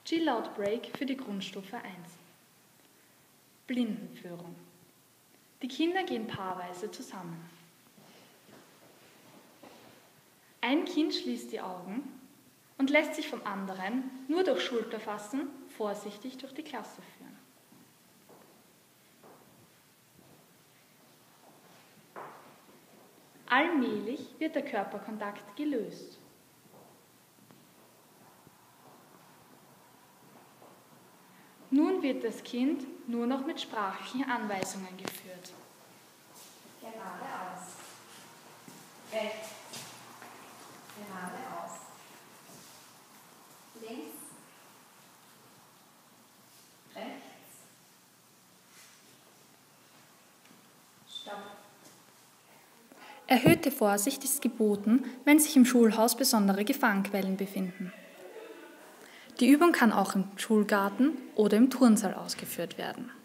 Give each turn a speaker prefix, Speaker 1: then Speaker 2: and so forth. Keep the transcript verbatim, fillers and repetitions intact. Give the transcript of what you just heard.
Speaker 1: Chill-Out-Break für die Grundstufe eins. Blindenführung. Die Kinder gehen paarweise zusammen. Ein Kind schließt die Augen und lässt sich vom anderen nur durch Schulterfassen vorsichtig durch die Klasse führen. Allmählich wird der Körperkontakt gelöst. Nun wird das Kind nur noch mit sprachlichen Anweisungen geführt.
Speaker 2: Geradeaus. Rechts. Geradeaus. Links. Rechts. Stopp.
Speaker 1: Erhöhte Vorsicht ist geboten, wenn sich im Schulhaus besondere Gefahrenquellen befinden. Die Übung kann auch im Schulgarten oder im Turnsaal ausgeführt werden.